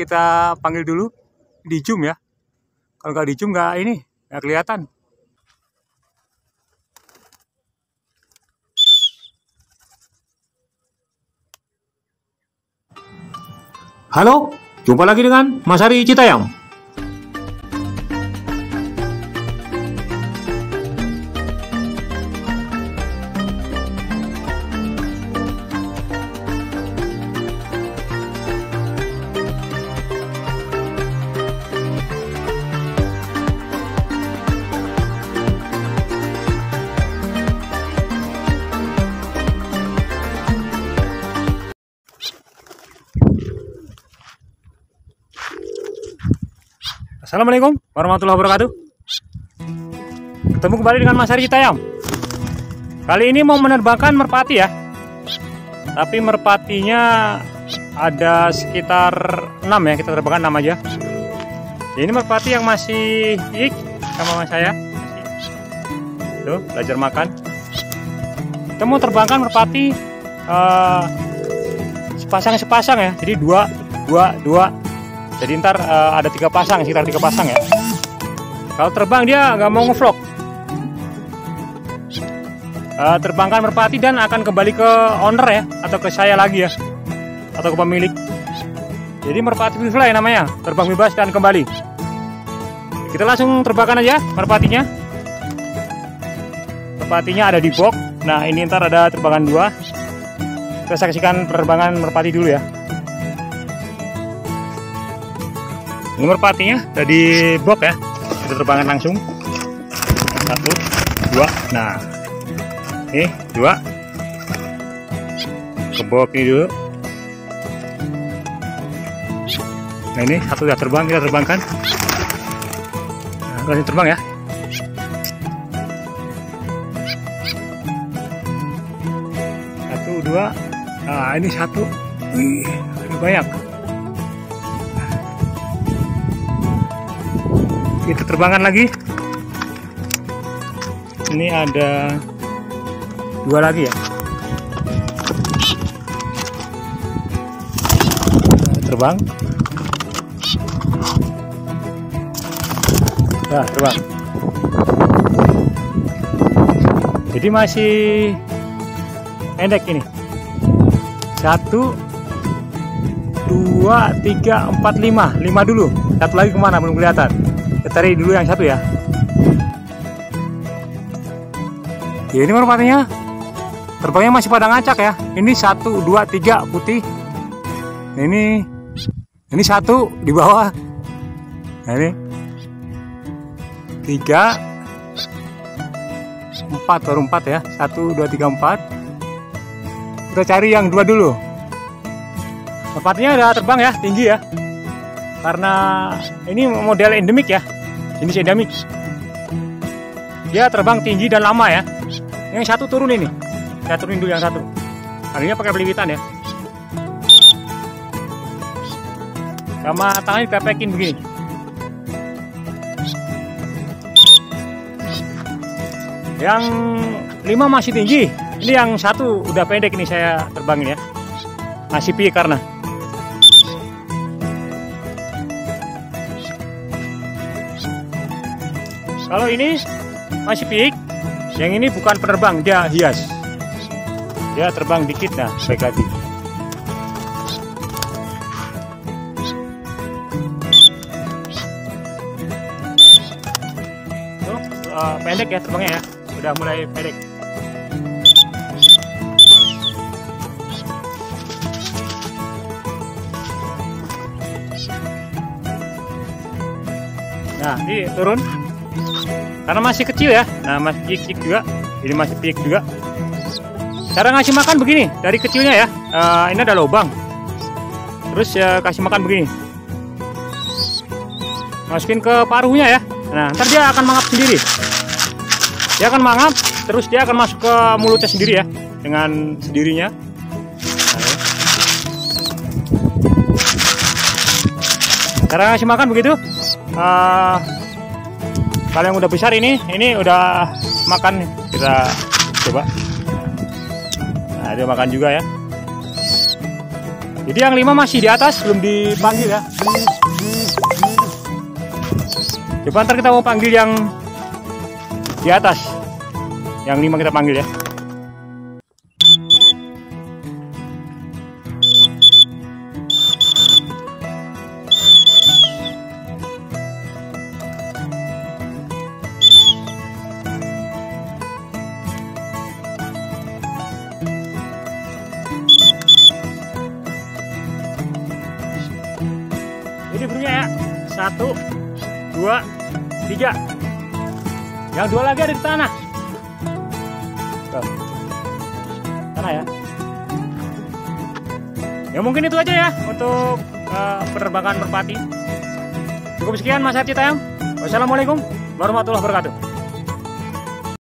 kita panggil dulu di zoom ya. Kalau nggak di zoom nggak kelihatan. Halo, jumpa lagi dengan Mas Ari Citayam. Assalamualaikum warahmatullahi wabarakatuh. Ketemu kembali dengan Mas Ari Citayam. Kali ini mau menerbangkan merpati ya. Tapi merpatinya ada sekitar 6 ya, kita terbangkan 6 aja. Ini merpati yang masih yik sama mas saya. Tuh, belajar makan. Kita mau terbangkan merpati sepasang ya. Jadi dua. Jadi ntar ada 3 pasang, sekitar 3 pasang ya. Kalau terbang dia nggak mau ngevlog. Terbangkan merpati dan akan kembali ke owner ya, atau ke saya lagi ya, atau ke pemilik. Jadi merpati free fly namanya, terbang bebas dan kembali. Kita langsung terbangkan aja merpatinya. Merpatinya ada di box. Nah ini ntar ada terbangan 2. Kita saksikan penerbangan merpati dulu ya. Ini merpatinya ada di box ya. Kita terbangan langsung. 1, 2. Nah, ini 2. Ke box ini dulu. Nah ini 1 sudah terbang, kita terbangkan. Nah, langsung terbang ya. Satu, 2. Nah ini 1. Wih, lebih banyak. Kita terbangkan lagi. Ini ada 2 lagi ya. Terbang. Nah, terbang. Jadi masih pendek ini. 1, 2, 3, 4, 5. 5 dulu. Satu lagi kemana belum kelihatan. Kita cari dulu yang 1 ya. Ya ini merpatinya terbangnya masih pada ngacak ya. Ini 1, 2, 3 putih. Ini 1 di bawah. Nah ini 3, 4, baru 4 ya. 1, 2, 3, 4. Kita cari yang 2 dulu. Merpatinya udah terbang ya, tinggi ya. Karena ini model endemik ya, jenis endemik. Dia terbang tinggi dan lama ya. Yang 1 turun ini, saya turunin dulu yang 1. Kalinya pakai pelipitan ya. Sama tangannya ditepekin begini. Yang 5 masih tinggi. Ini yang 1 udah pendek ini saya terbangin ya. Masih piye karena. Kalau ini masih piik, yang ini bukan penerbang, dia hias. Dia terbang dikit, nah baik lagi. Tuh, pendek ya terbangnya ya, udah mulai pendek. Nah, ini turun. Karena masih kecil ya. Nah masih cik juga. Ini masih piik juga. Cara ngasih makan begini. Dari kecilnya ya. Ini ada lubang. Terus ya kasih makan begini. Masukin ke paruhnya ya. Nah ntar dia akan mangap sendiri. Dia akan mangap. Terus dia akan masuk ke mulutnya sendiri ya. Dengan sendirinya. Cara ngasih makan begitu. Kalau yang udah besar ini udah makan, kita coba. Nah dia makan juga ya. Jadi yang 5 masih di atas, belum dipanggil ya. Coba ntar kita mau panggil yang di atas. Yang 5 kita panggil ya. Ini burungnya ya. 1, 2, 3. Yang 2 lagi ada di tanah. Tuh. Tanah ya. Ya mungkin itu aja ya untuk penerbangan merpati. Cukup sekian Mas Citayam. Wassalamualaikum warahmatullahi wabarakatuh.